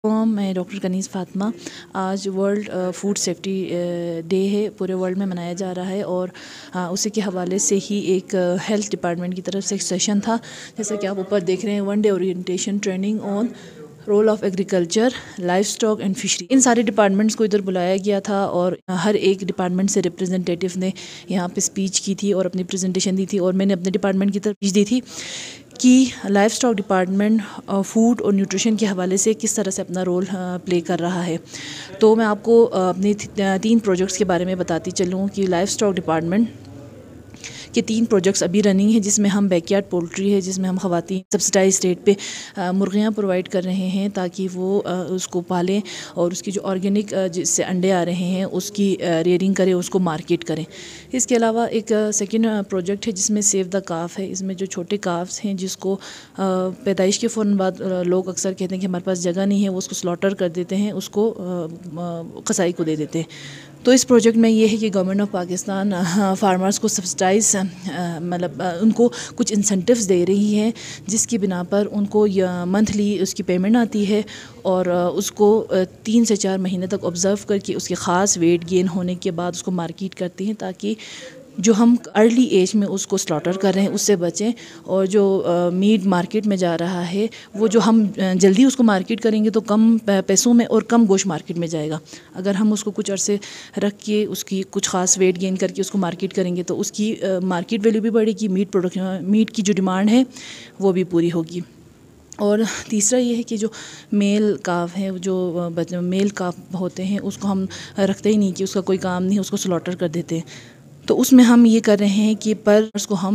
मैं डॉक्टर कनीज़ फ़ातिमा। आज world food safety day है, पूरे वर्ल्ड में मनाया जा रहा है और उसी के हवाले से ही एक हेल्थ डिपार्टमेंट की तरफ से एक सेशन था। जैसा कि आप ऊपर देख रहे हैं, 1 day orientation training on role of agriculture, livestock and fishery. इन सारे डिपार्टमेंट्स को इधर बुलाया गया था और हर एक डिपार्टमेंट से रिप्रेजेंटेटिव ने यहाँ पे स्पीच की थी और अपनी प्रेजेंटेशन दी थी और मैंने अपने डिपार्टमेंट की तरफ स्पीच दी थी कि लाइफ स्टॉक डिपार्टमेंट फूड और न्यूट्रिशन के हवाले से किस तरह से अपना रोल प्ले कर रहा है। तो मैं आपको अपने 3 प्रोजेक्ट्स के बारे में बताती चलूँ कि लाइफ स्टॉक डिपार्टमेंट के 3 प्रोजेक्ट्स अभी रनिंग है, जिसमें हम बैकयार्ड पोल्ट्री है, जिसमें हम ख़वातीन सब्सिडाइज रेट पे मुर्गियाँ प्रोवाइड कर रहे हैं ताकि वो उसको पालें और उसकी जो ऑर्गेनिक जिससे अंडे आ रहे हैं उसकी रेयरिंग करें, उसको मार्केट करें। इसके अलावा एक सेकंड प्रोजेक्ट है जिसमें सेव द काफ है। इसमें जो छोटे काफ्स हैं जिसको पैदाइश के फ़ौरन बाद लोग अक्सर कहते हैं कि हमारे पास जगह नहीं है, वो उसको स्लॉटर कर देते हैं, उसको कसाई को दे देते हैं। तो इस प्रोजेक्ट में ये है कि गवर्नमेंट ऑफ पाकिस्तान फार्मर्स को सब्सिडाइज मतलब उनको कुछ इंसेंटिव्स दे रही है, जिसकी बिना पर उनको मंथली उसकी पेमेंट आती है और उसको 3 से 4 महीने तक ऑब्ज़र्व करके उसके ख़ास वेट गेन होने के बाद उसको मार्केट करती हैं ताकि जो हम अर्ली एज में उसको स्लॉटर कर रहे हैं उससे बचें और जो मीट मार्केट में जा रहा है वो जो हम जल्दी उसको मार्केट करेंगे तो कम पैसों में और कम गोश्त मार्केट में जाएगा। अगर हम उसको कुछ अरसे रख के उसकी कुछ ख़ास वेट गेन करके उसको मार्केट करेंगे तो उसकी मार्केट वैल्यू भी बढ़ेगी, मीट की जो डिमांड है वो भी पूरी होगी। और तीसरा ये है कि जो मेल काफ है, जो मेल काफ होते हैं उसको हम रखते ही नहीं कि उसका कोई काम नहीं, उसको स्लॉटर कर देते हैं। तो उसमें हम ये कर रहे हैं कि पर उसको हम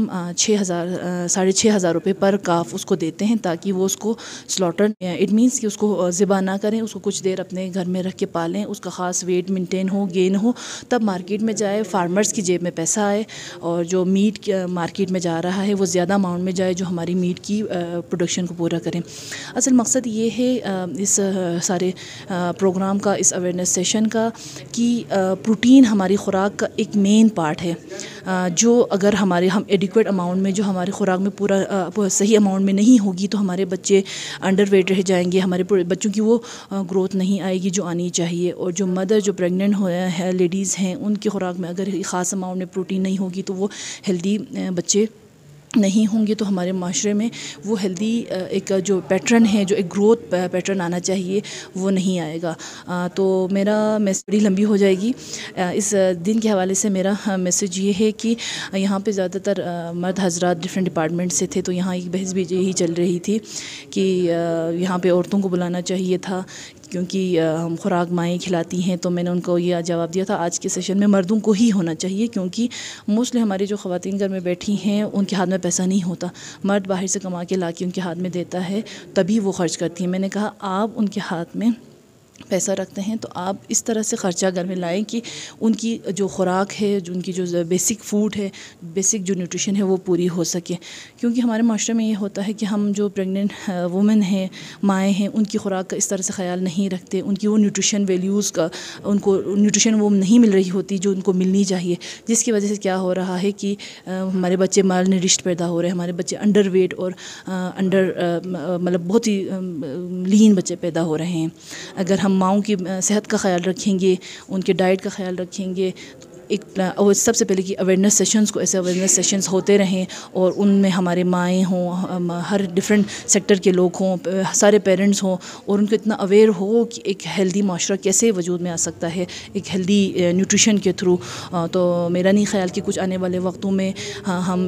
6,000 रुपये पर काफ उसको देते हैं ताकि वो उसको स्लॉटर इट मीन्स कि उसको ज़िबा ना करें, उसको कुछ देर अपने घर में रख के पालें, उसका ख़ास वेट मेंटेन हो, गेन हो, तब मार्केट में जाए, फार्मर्स की जेब में पैसा आए और जो मीट मार्केट में जा रहा है वो ज़्यादा अमाउंट में जाए जो हमारी मीट की प्रोडक्शन को पूरा करें। असल मकसद ये है इस सारे प्रोग्राम का, इस अवेयरनेस सेशन का, कि प्रोटीन हमारी ख़ुराक का एक मेन पार्ट है जो अगर हम एडिक्वेट अमाउंट में जो हमारी खुराक में पूरा सही अमाउंट में नहीं होगी तो हमारे बच्चे अंडर वेट रह जाएंगे, हमारे बच्चों की वो ग्रोथ नहीं आएगी जो आनी चाहिए। और जो मदर जो प्रेग्नेंट है लेडीज़ हैं उनकी खुराक में अगर ख़ास अमाउंट में प्रोटीन नहीं होगी तो वो हेल्दी बच्चे नहीं होंगे, तो हमारे माशरे में वो हेल्दी एक जो पैटर्न है, जो एक ग्रोथ पैटर्न आना चाहिए वो नहीं आएगा। तो मेरा मैसेज बड़ी लंबी हो जाएगी। इस दिन के हवाले से मेरा मैसेज ये है कि यहाँ पे ज़्यादातर मर्द हजरात डिफरेंट डिपार्टमेंट से थे, तो यहाँ एक बहस भी यही चल रही थी कि यहाँ पे औरतों को बुलाना चाहिए था क्योंकि हम खुराक माएँ खिलाती हैं। तो मैंने उनको ये जवाब दिया था आज के सेशन में मर्दों को ही होना चाहिए क्योंकि मोस्टली हमारी जो ख़वातीन घर में बैठी हैं उनके हाथ में पैसा नहीं होता, मर्द बाहर से कमा के ला के उनके हाथ में देता है तभी वो खर्च करती हैं। मैंने कहा आप उनके हाथ में पैसा रखते हैं तो आप इस तरह से ख़र्चा घर में लाएं कि उनकी जो खुराक है, जो उनकी जो बेसिक फ़ूड है, बेसिक जो न्यूट्रिशन है वो पूरी हो सके। क्योंकि हमारे माशरे में ये होता है कि हम जो प्रेग्नेंट वुमेन हैं, माएँ हैं, उनकी खुराक का इस तरह से ख्याल नहीं रखते, उनकी वो न्यूट्रिशन वैल्यूज़ का उनको न्यूट्रिशन वो नहीं मिल रही होती जो उनको मिलनी चाहिए, जिसकी वजह से क्या हो रहा है कि हमारे बच्चे माल निरिश्त पैदा हो रहे हैं, हमारे बच्चे अंडर वेट और मतलब बहुत ही लीन बच्चे पैदा हो रहे हैं। अगर हम माँओं की सेहत का ख्याल रखेंगे, उनके डाइट का ख्याल रखेंगे, और सबसे पहले कि अवेयरनेस सेशंस को ऐसे अवेयरनेस सेशंस होते रहें और उनमें हमारे माएँ हों, हर डिफरेंट सेक्टर के लोग हों, सारे पेरेंट्स हों और उनको इतना अवेयर हो कि एक हेल्दी माशरा कैसे वजूद में आ सकता है एक हेल्दी न्यूट्रिशन के थ्रू। तो मेरा नहीं ख्याल कि कुछ आने वाले वक्तों में हम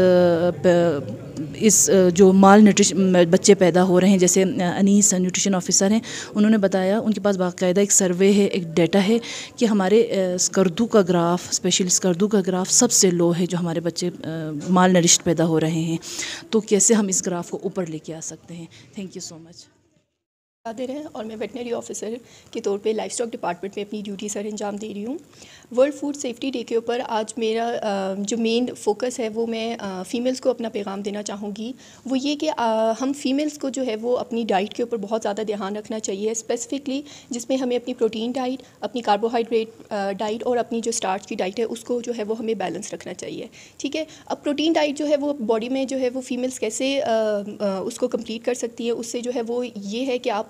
इस जो माल न्यूट्रिशन बच्चे पैदा हो रहे हैं, जैसे अनीस न्यूट्रिशन ऑफिसर हैं, उन्होंने बताया उनके पास बाकायदा एक सर्वे है, एक डेटा है कि हमारे स्कर्दू का ग्राफ, स्पेशली स्कर्दू का ग्राफ सबसे लो है जो हमारे बच्चे माल नरिश्ड पैदा हो रहे हैं। तो कैसे हम इस ग्राफ को ऊपर लेके आ सकते हैं। Thank you so much. दे रहे हैं और मैं वेटनरी ऑफिसर के तौर पे लाइफ स्टॉक डिपार्टमेंट में अपनी ड्यूटी सर अंजाम दे रही हूँ। वर्ल्ड फूड सेफ्टी डे के ऊपर आज मेरा जो मेन फोकस है वो मैं फ़ीमेल्स को अपना पैगाम देना चाहूँगी। वो ये कि हम फ़ीमेल्स को जो है वो अपनी डाइट के ऊपर बहुत ज़्यादा ध्यान रखना चाहिए, स्पेसिफ़िकली जिसमें हमें अपनी प्रोटीन डाइट, अपनी कार्बोहाइड्रेट डाइट और अपनी जो स्टार्च की डाइट है उसको जो है वो हमें बैलेंस रखना चाहिए। ठीक है, अब प्रोटीन डाइट जो है वो बॉडी में जो है वो फ़ीमेल्स कैसे उसको कंप्लीट कर सकती है, उससे जो है वो ये है कि आप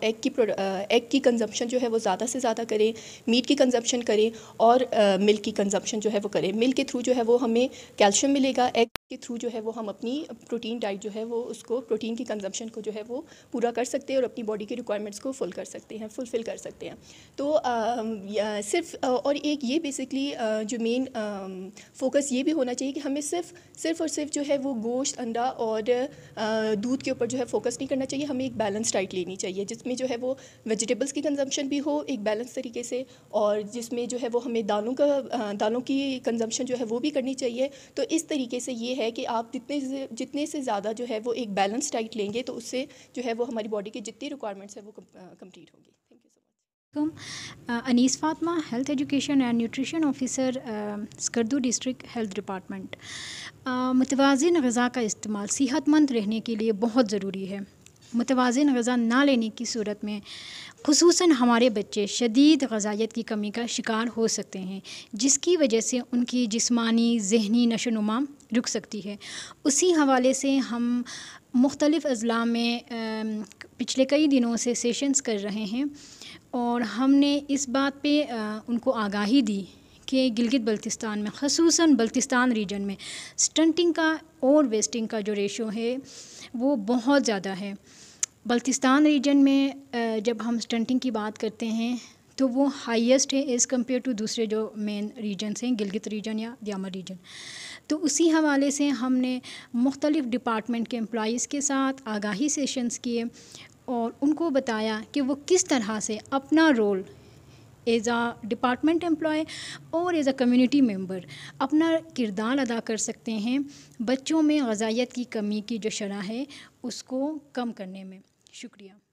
एग की कंजम्पशन जो है वो ज़्यादा से ज़्यादा करें, मीट की कंजम्पशन करें और मिल्क की कंजम्पशन जो है वो करें। मिल्क के थ्रू जो है वो हमें कैल्शियम मिलेगा, एग के थ्रू जो है वो हम अपनी प्रोटीन डाइट जो है वो उसको प्रोटीन की कंजम्पशन को जो है वो पूरा कर सकते हैं और अपनी बॉडी के रिक्वायरमेंट्स को फुलफ़िल कर सकते हैं। तो सिर्फ और एक ये बेसिकली जो मेन फोकस ये भी होना चाहिए कि हमें सिर्फ और सिर्फ जो है वो गोश्त, अंडा और दूध के ऊपर जो है फोकस नहीं करना चाहिए। हमें एक बैलेंस डाइट लेनी चाहिए जिसमें जो है वो वेजिटेबल्स की कंजम्पशन भी हो एक बैलेंस तरीके से, और जिसमें जो है वो हमें दालों की कंजम्पशन जो है वो भी करनी चाहिए। तो इस तरीके से ये है कि आप जितने से ज़्यादा जो है वो एक बैलेंस डाइट लेंगे तो उससे जो है वो हमारी बॉडी की जितनी रिक्वायरमेंट्स है वो कंप्लीट होगी। Thank you so much. Anees Fatima, health education and nutrition officer, Skardu district health department. मुतवाज़िन ग़िज़ा का इस्तेमाल सेहतमंद रहने के लिए बहुत ज़रूरी है। मुतवाज़िन ग़िज़ा ना लेने की सूरत में ख़ुसूसन हमारे बच्चे शदीद ग़िज़ाइयत की कमी का शिकार हो सकते हैं, जिसकी वजह से उनकी जिस्मानी ज़हनी नशोनुमा रुक सकती है। उसी हवाले से हम मुख्तलिफ़ अज़ला में पिछले कई दिनों से सेशंस कर रहे हैं और हमने इस बात पे उनको आगाही दी कि गिलगित बल्तिस्तान में, ख़ुसूसन बल्तिस्तान रीजन में स्टंटिंग का और वेस्टिंग का जो रेशो है वो बहुत ज़्यादा है। बल्तिस्तान रीजन में जब हम स्टंटिंग की बात करते हैं तो वो हाईएस्ट है एज़ कम्पेयर टू दूसरे जो मेन रीजन्स हैं, गिलगित रीजन या दियामर रीजन। तो उसी हवाले से हमने मुख्तलिफ़ डिपार्टमेंट के एम्प्लॉइज़ के साथ आगाही सेशंस किए और उनको बताया कि वो किस तरह से अपना role as a department employ और एज़ आ कम्युनिटी मेंबर अपना किरदार अदा कर सकते हैं बच्चों में ग़िज़ाइयत की कमी की जो शरह है उसको कम करने में। शुक्रिया।